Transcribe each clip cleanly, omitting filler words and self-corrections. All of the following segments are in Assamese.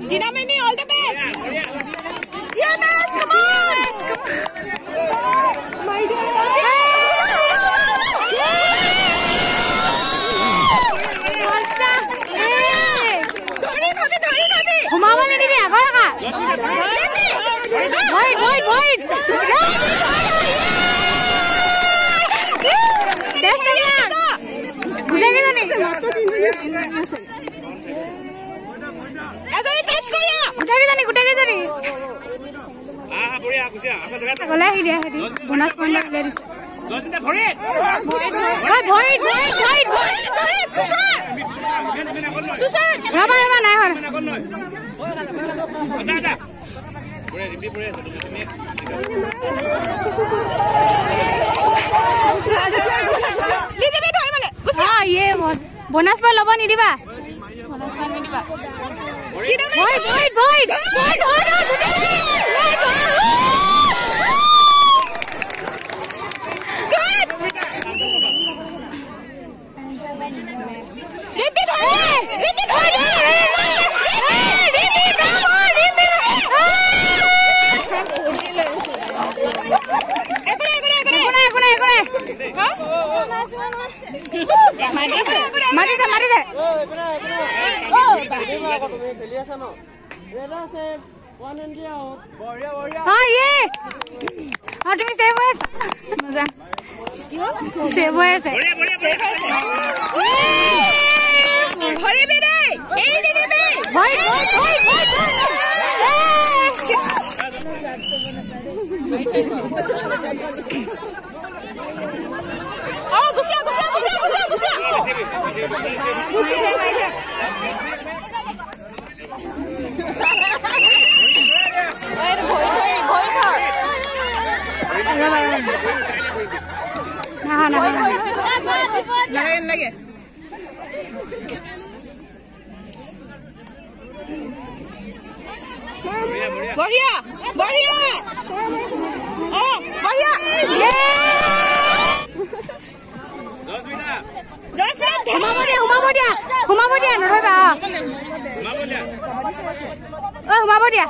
Dinamini, all the best. Yeah, best. Come on. My God. Humama ni nibi agora ka. Wait. Best of luck. Gulege jani. Adore touch kora. Gulege jani. বঢ়িয়া কুছিয়া আপা জায়গা গলে আহি দিয়া হেৰি বোনাস পইণ্ট লৈ দিছে 10 মিনিট ভৰি ৰাবা নাই হৰ আদা পৰে ৰিপি পৰে তুমি নিদিবি ধৰি মানে ইয়ে বোনাস পইণ্ট ল'ব নিদিবা Void. মাৰিছে তুমি সেভ হৈ আছা মজা সেভ হৈ আছে ধৰিবি দেই এই দিবি গুছিয়া লাগে বঢ়িয়া সোমাব দিয়া নধৰিবা সোমাব দিয়া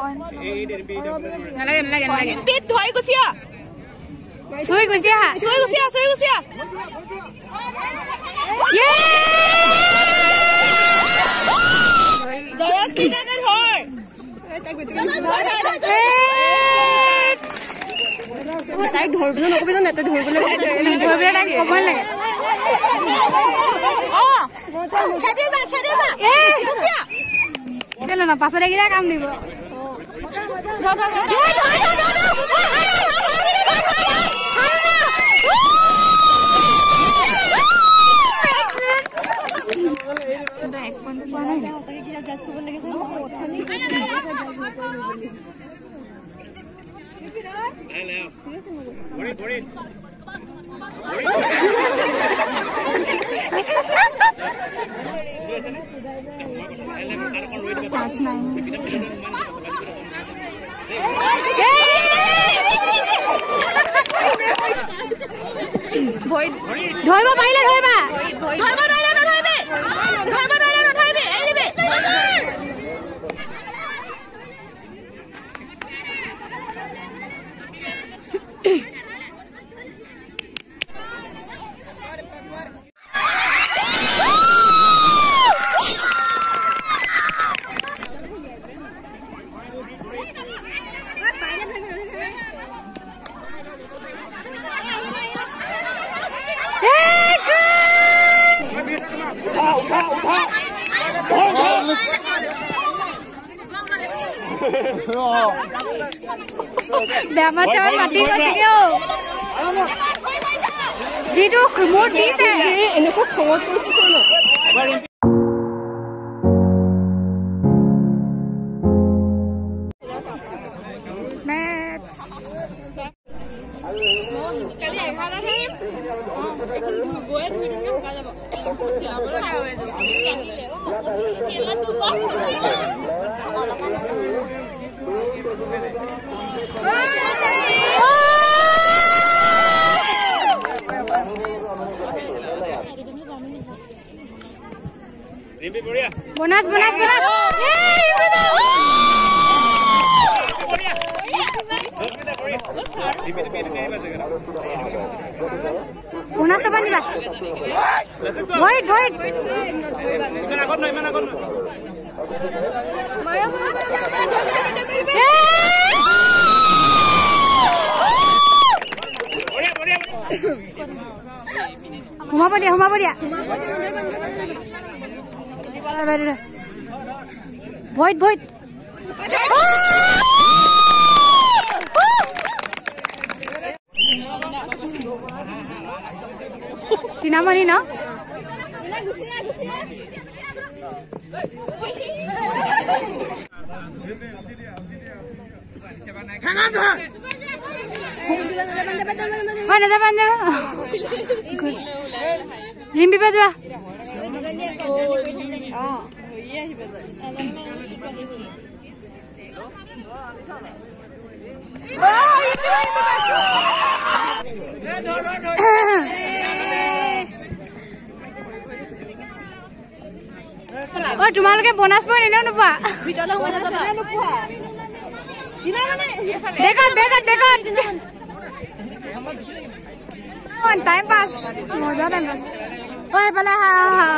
নালাগে পেট ধৰি গুছিয়া চুই গুছিয়া জয়স কি জানে ধৰ তাইক ধৰিবলৈ নকবি ন তাই ধৰিবলৈ তাইক ক'বই লাগে খেদি যা পাছত এইকেইটা কাম দিব ধৰিব পাৰিলে ধৰিবা বেমাৰ চেমাৰ মাতি গৈছেগে যিটো মোৰ দিছে এনেকুৱা খঙত কৰিছে ন Una sopa ni va. Wait. Iman agak no. Humapa dia. Void. Tina mani no? Mana depan. Rimbi baju. Oh, তোমালোকে বোনাস পইণ্ট এনেও নোপোৱা ভিতৰলৈ সোমাই যাবা বেকত টাইম পাছ মজা টাইম পাছ ঐ এইফালে হা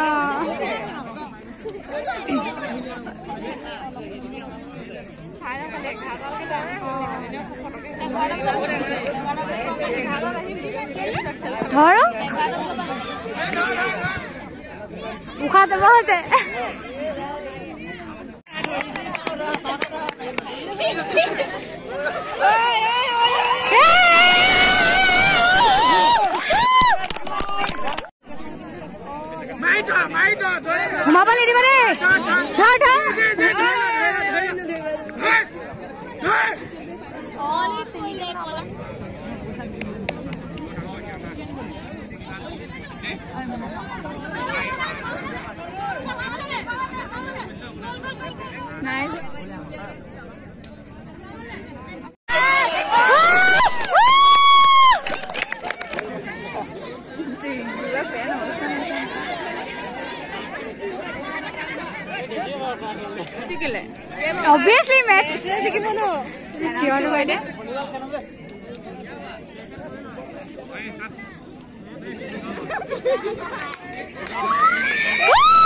ধৰ উশাহ যাব হৈছে সোমাব নিদিব দেই Nice. Obviously, Max. It's your wedding.